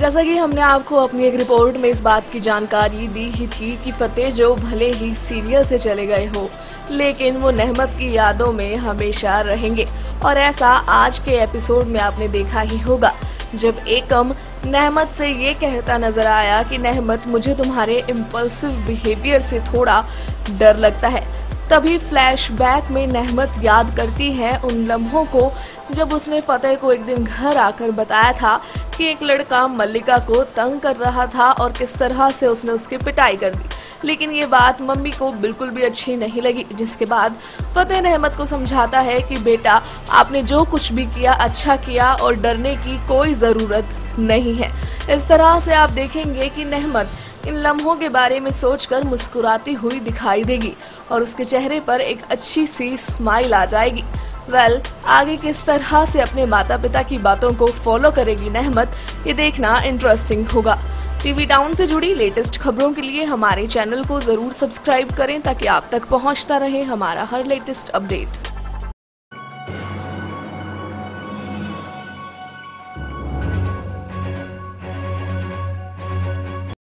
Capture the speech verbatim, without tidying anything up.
जैसा कि हमने आपको अपनी एक रिपोर्ट में इस बात की जानकारी दी ही थी कि फतेह जो भले ही सीरियल से चले गए हो, लेकिन वो नहमत की यादों में हमेशा रहेंगे। और ऐसा आज के एपिसोड में आपने देखा ही होगा, जब एकम नहमत से ये कहता नजर आया कि नहमत, मुझे तुम्हारे इम्पल्सिव बिहेवियर से थोड़ा डर लगता है। तभी फ्लैशबैक में नहमत याद करती है उन लम्हों को जब उसने फतेह को एक दिन घर आकर बताया था कि एक लड़का मल्लिका को तंग कर रहा था और किस तरह से उसने उसकी पिटाई कर दी। लेकिन ये बात मम्मी को बिल्कुल भी अच्छी नहीं लगी, जिसके बाद फतेह नहमत को समझाता है कि बेटा, आपने जो कुछ भी किया अच्छा किया और डरने की कोई ज़रूरत नहीं है। इस तरह से आप देखेंगे कि नहमत इन लम्हों के बारे में सोचकर मुस्कुराती हुई दिखाई देगी और उसके चेहरे पर एक अच्छी सी स्माइल आ जाएगी। वेल well, आगे किस तरह से अपने माता पिता की बातों को फॉलो करेगी नहमत, ये देखना इंटरेस्टिंग होगा। टीवी टाउन से जुड़ी लेटेस्ट खबरों के लिए हमारे चैनल को जरूर सब्सक्राइब करें ताकि आप तक पहुंचता रहे हमारा हर लेटेस्ट अपडेट।